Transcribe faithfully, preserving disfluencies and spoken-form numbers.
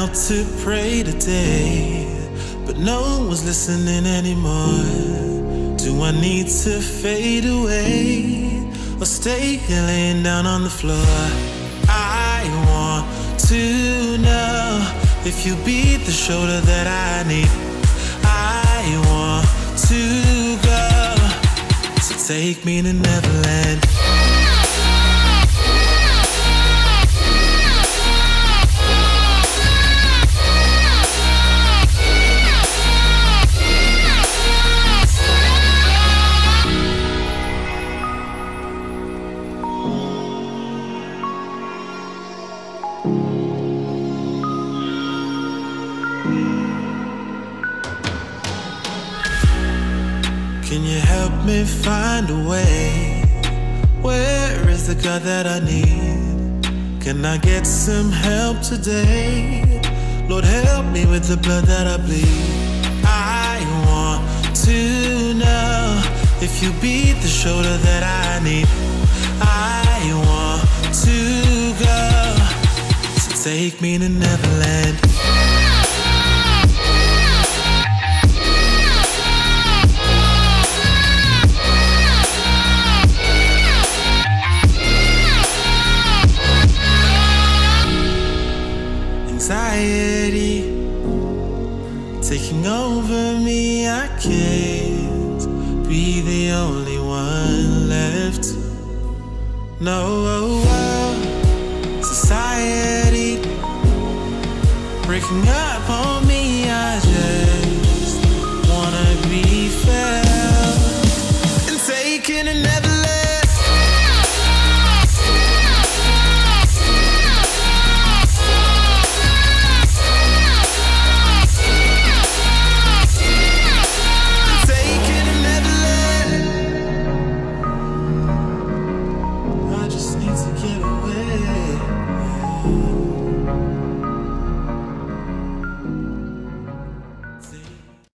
out to pray today, but no one's listening anymore. Do I need to fade away or stay here laying down on the floor? I want to know if you'll be the shoulder that I need. I want to go, so take me to Neverland. Can you help me find a way? Where is the God that I need? Can I get some help today? Lord, help me with the blood that I bleed. I want to know if you be the shoulder that I need. I want to go, so take me to Neverland. Anxiety taking over me, I can't be the only one left. No, society breaking up on